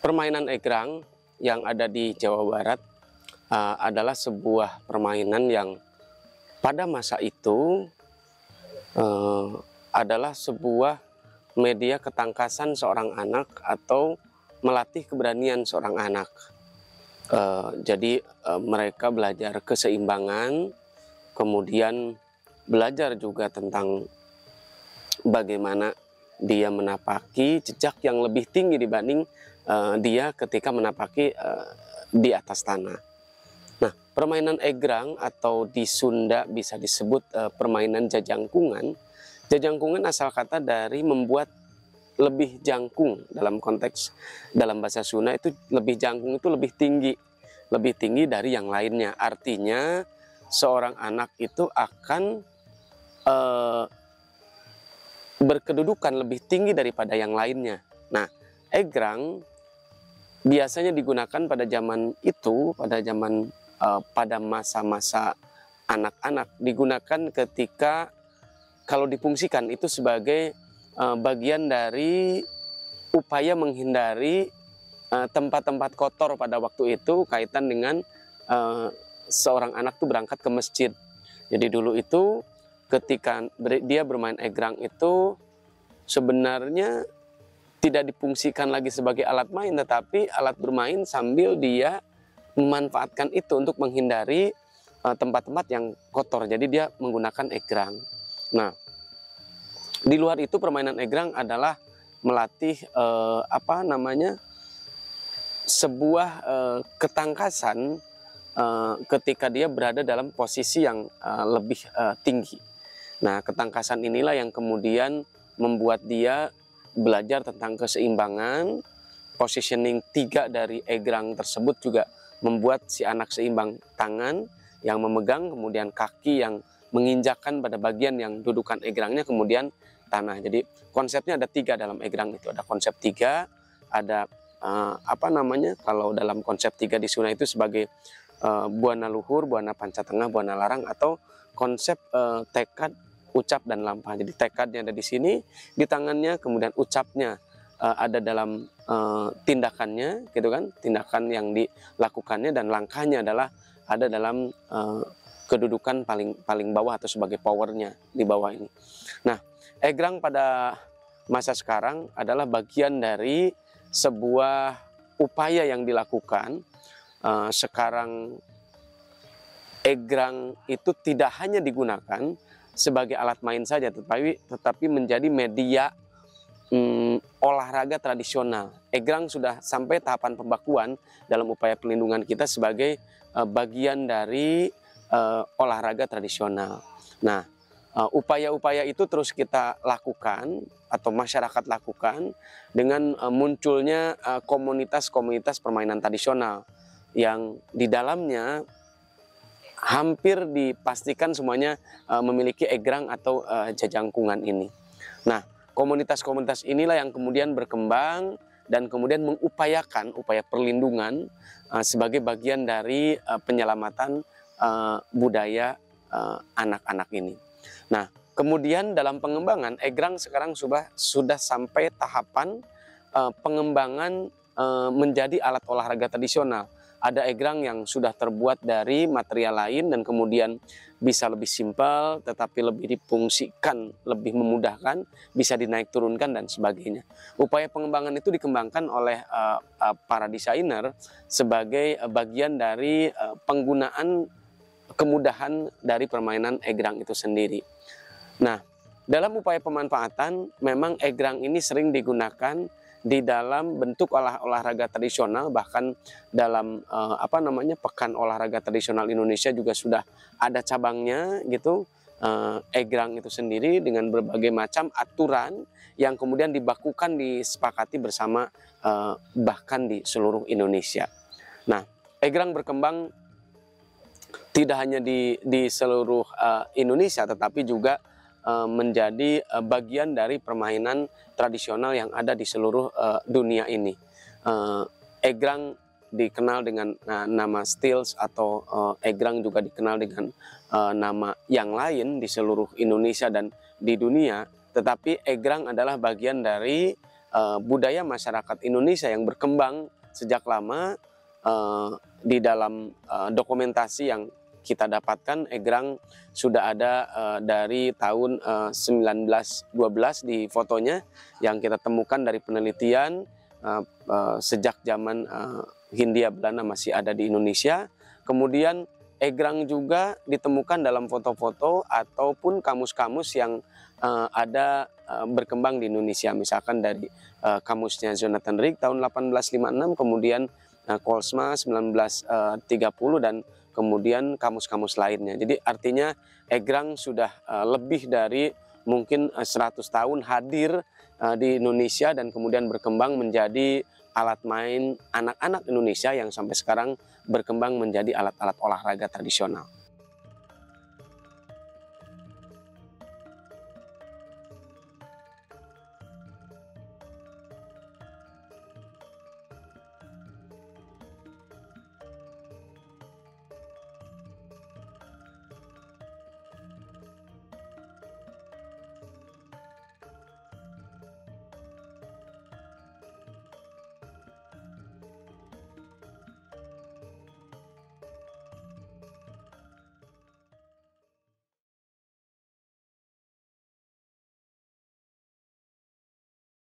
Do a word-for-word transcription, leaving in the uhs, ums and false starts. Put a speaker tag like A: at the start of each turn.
A: Permainan egrang yang ada di Jawa Barat uh, adalah sebuah permainan yang pada masa itu uh, adalah sebuah media ketangkasan seorang anak atau melatih keberanian seorang anak. Uh, jadi uh, mereka belajar keseimbangan, kemudian belajar juga tentang bagaimana dia menapaki jejak yang lebih tinggi dibanding uh, dia ketika menapaki uh, di atas tanah. Nah, permainan egrang atau di Sunda bisa disebut uh, permainan jajangkungan. Jajangkungan asal kata dari membuat lebih jangkung. Dalam konteks dalam bahasa Sunda itu lebih jangkung itu lebih tinggi, lebih tinggi dari yang lainnya. Artinya seorang anak itu akan uh, berkedudukan lebih tinggi daripada yang lainnya. Nah, egrang biasanya digunakan pada zaman itu, pada zaman uh, pada masa-masa anak-anak, digunakan ketika kalau difungsikan itu sebagai uh, bagian dari upaya menghindari tempat-tempat uh, kotor pada waktu itu kaitan dengan uh, seorang anak tuh berangkat ke masjid. Jadi dulu itu ketika dia bermain egrang itu sebenarnya tidak difungsikan lagi sebagai alat main, tetapi alat bermain sambil dia memanfaatkan itu untuk menghindari tempat-tempat uh, yang kotor. Jadi dia menggunakan egrang. Nah, di luar itu permainan egrang adalah melatih uh, apa namanya sebuah uh, ketangkasan uh, ketika dia berada dalam posisi yang uh, lebih uh, tinggi. Nah, ketangkasan inilah yang kemudian membuat dia belajar tentang keseimbangan. Positioning tiga dari egrang tersebut juga membuat si anak seimbang, tangan yang memegang, kemudian kaki yang menginjakkan pada bagian yang dudukan egrangnya, kemudian tanah. Jadi konsepnya ada tiga dalam egrang itu. Ada konsep tiga, ada uh, apa namanya, kalau dalam konsep tiga di Sunda itu sebagai uh, buana luhur, buana panca tengah, buana larang, atau konsep uh, tekad, ucap, dan lampah. Jadi tekadnya ada di sini, di tangannya, kemudian ucapnya uh, ada dalam uh, tindakannya, gitu kan, tindakan yang dilakukannya, dan langkahnya adalah ada dalam uh, kedudukan paling paling bawah atau sebagai powernya di bawah ini. Nah, egrang pada masa sekarang adalah bagian dari sebuah upaya yang dilakukan. Uh, sekarang egrang itu tidak hanya digunakan sebagai alat main saja, tetapi tetapi menjadi media um, olahraga tradisional. Egrang sudah sampai tahapan pembakuan dalam upaya perlindungan kita sebagai uh, bagian dari uh, olahraga tradisional. Nah, upaya-upaya uh, itu terus kita lakukan atau masyarakat lakukan dengan uh, munculnya komunitas-komunitas uh, permainan tradisional yang di dalamnya hampir dipastikan semuanya uh, memiliki egrang atau uh, jajangkungan ini. Nah, komunitas-komunitas inilah yang kemudian berkembang dan kemudian mengupayakan upaya perlindungan uh, sebagai bagian dari uh, penyelamatan uh, budaya anak-anak uh, ini. Nah, kemudian dalam pengembangan egrang sekarang sudah sudah sampai tahapan uh, pengembangan uh, menjadi alat olahraga tradisional. Ada egrang yang sudah terbuat dari material lain dan kemudian bisa lebih simpel tetapi lebih difungsikan, lebih memudahkan, bisa dinaik turunkan dan sebagainya. Upaya pengembangan itu dikembangkan oleh uh, uh, para desainer sebagai uh, bagian dari uh, penggunaan kemudahan dari permainan egrang itu sendiri. Nah, dalam upaya pemanfaatan memang egrang ini sering digunakan di dalam bentuk olah olahraga tradisional, bahkan dalam uh, apa namanya pekan olahraga tradisional Indonesia juga sudah ada cabangnya gitu, uh, egrang itu sendiri dengan berbagai macam aturan yang kemudian dibakukan, disepakati bersama uh, bahkan di seluruh Indonesia. Nah, egrang berkembang tidak hanya di di seluruh uh, Indonesia tetapi juga menjadi bagian dari permainan tradisional yang ada di seluruh uh, dunia ini. Uh, egrang dikenal dengan uh, nama stills atau uh, egrang juga dikenal dengan uh, nama yang lain di seluruh Indonesia dan di dunia. Tetapi egrang adalah bagian dari uh, budaya masyarakat Indonesia yang berkembang sejak lama. Uh, di dalam uh, dokumentasi yang kita dapatkan, egrang sudah ada uh, dari tahun uh, seribu sembilan ratus dua belas di fotonya yang kita temukan dari penelitian uh, uh, sejak zaman uh, Hindia Belanda masih ada di Indonesia. Kemudian egrang juga ditemukan dalam foto-foto ataupun kamus-kamus yang uh, ada uh, berkembang di Indonesia, misalkan dari uh, kamusnya Jonathan Rig tahun delapan belas lima puluh enam, kemudian uh, Kolsma sembilan belas tiga puluh, dan kemudian kamus-kamus lainnya. Jadi artinya egrang sudah uh, lebih dari mungkin uh, seratus tahun hadir uh, di Indonesia dan kemudian berkembang menjadi alat main anak-anak Indonesia yang sampai sekarang berkembang menjadi alat-alat olahraga tradisional.